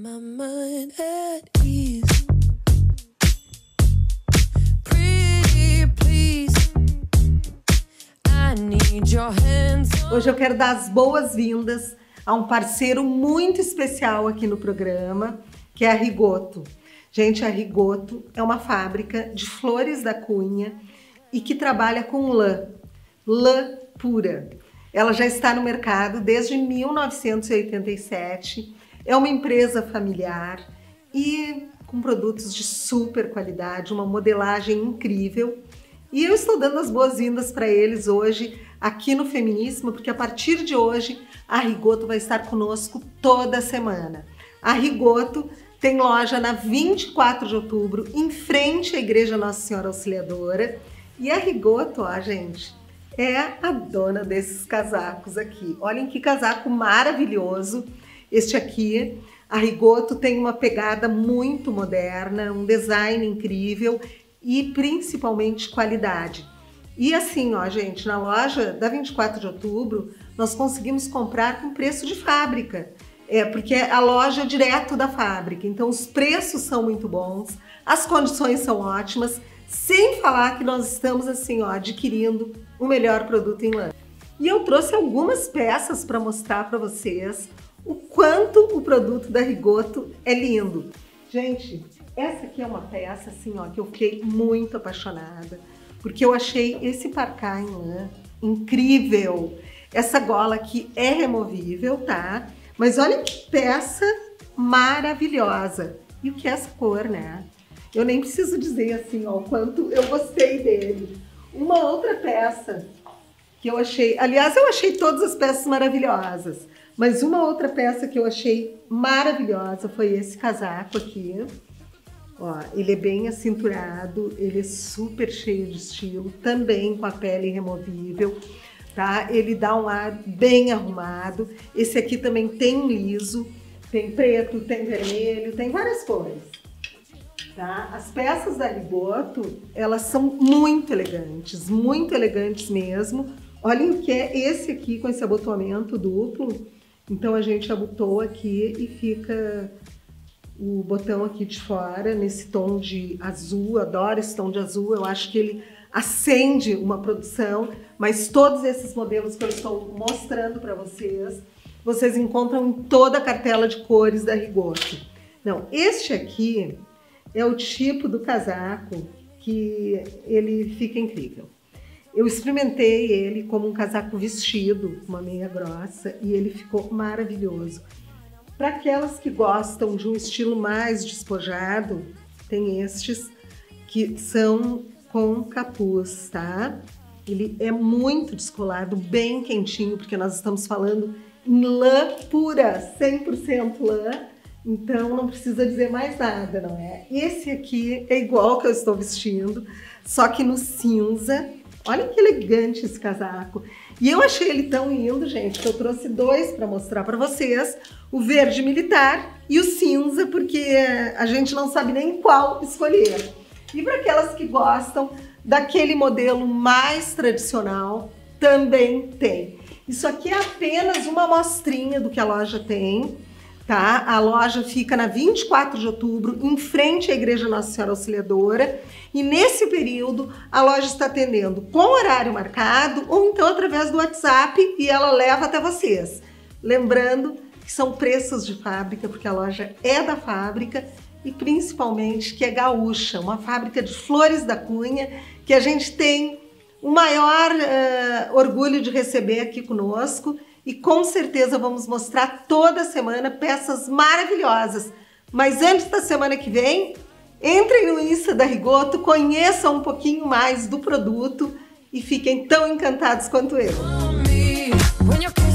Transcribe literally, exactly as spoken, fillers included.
my mind at ease. Pretty please, I need your hands on... Hoje eu quero dar as boas-vindas a um parceiro muito especial aqui no programa, que é a Rigoto. Gente, a Rigoto é uma fábrica de flores da cunha e que trabalha com lã, lã pura. Ela já está no mercado desde mil novecentos e oitenta e sete, é uma empresa familiar e com produtos de super qualidade, uma modelagem incrível. E eu estou dando as boas-vindas para eles hoje aqui no Feminíssima, porque a partir de hoje a Rigoto vai estar conosco toda semana. A Rigoto tem loja na vinte e quatro de outubro, em frente à Igreja Nossa Senhora Auxiliadora. E a Rigoto, ó, gente, é a dona desses casacos aqui. Olhem que casaco maravilhoso este aqui. A Rigoto tem uma pegada muito moderna, um design incrível e principalmente qualidade. E assim, ó, gente, na loja da vinte e quatro de outubro, nós conseguimos comprar com preço de fábrica. É, porque a loja é direto da fábrica, então os preços são muito bons, as condições são ótimas, sem falar que nós estamos assim, ó, adquirindo o melhor produto em lã. E eu trouxe algumas peças para mostrar para vocês o quanto o produto da Rigoto é lindo. Gente, essa aqui é uma peça assim, ó, que eu fiquei muito apaixonada, porque eu achei esse parcá em lã incrível. Essa gola aqui é removível, tá? Mas olha que peça maravilhosa. E o que é essa cor, né? Eu nem preciso dizer assim, ó, o quanto eu gostei dele. Uma outra peça que eu achei... Aliás, eu achei todas as peças maravilhosas. Mas uma outra peça que eu achei maravilhosa foi esse casaco aqui. Ó, ele é bem acinturado, ele é super cheio de estilo, também com a pele removível. Tá? Ele dá um ar bem arrumado. Esse aqui também tem liso, tem preto, tem vermelho, tem várias cores. Tá? As peças da Rigoto, elas são muito elegantes, muito elegantes mesmo. Olhem o que é esse aqui com esse abotoamento duplo. Então a gente abotou aqui e fica o botão aqui de fora, nesse tom de azul. Adoro esse tom de azul, eu acho que ele acende uma produção, mas todos esses modelos que eu estou mostrando para vocês, vocês encontram em toda a cartela de cores da Rigoto. Não, este aqui é o tipo do casaco que ele fica incrível. Eu experimentei ele como um casaco vestido, uma meia grossa, e ele ficou maravilhoso. Para aquelas que gostam de um estilo mais despojado, tem estes que são com capuz, tá? Ele é muito descolado, bem quentinho, porque nós estamos falando em lã pura, cem por cento lã, então não precisa dizer mais nada, não é? Esse aqui é igual que eu estou vestindo, só que no cinza. Olha que elegante esse casaco. E eu achei ele tão lindo, gente, que eu trouxe dois para mostrar para vocês. O verde militar e o cinza, porque a gente não sabe nem qual escolher. E para aquelas que gostam daquele modelo mais tradicional, também tem. Isso aqui é apenas uma amostrinha do que a loja tem, tá? A loja fica na vinte e quatro de outubro, em frente à Igreja Nossa Senhora Auxiliadora. E nesse período, a loja está atendendo com horário marcado ou então através do WhatsApp e ela leva até vocês. Lembrando que são preços de fábrica, porque a loja é da fábrica, e principalmente que é gaúcha, uma fábrica de flores da cunha, que a gente tem o maior uh, orgulho de receber aqui conosco, e com certeza vamos mostrar toda semana peças maravilhosas. Mas antes da semana que vem, entrem no Insta da Rigoto, conheçam um pouquinho mais do produto e fiquem tão encantados quanto eu.